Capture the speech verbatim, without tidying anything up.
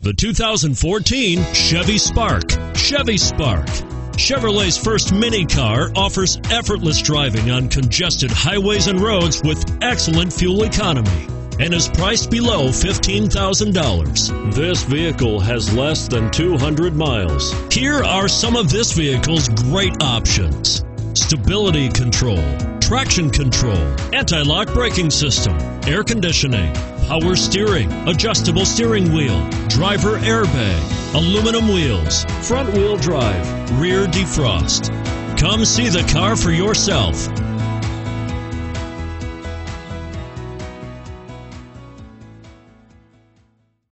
The two thousand fourteen Chevy Spark. Chevy Spark. Chevrolet's first mini car offers effortless driving on congested highways and roads with excellent fuel economy and is priced below fifteen thousand dollars. This vehicle has less than two hundred miles. Here are some of this vehicle's great options: stability control, traction control, anti-lock braking system, air conditioning, power steering, adjustable steering wheel, driver airbag, aluminum wheels, front wheel drive, rear defrost. Come see the car for yourself.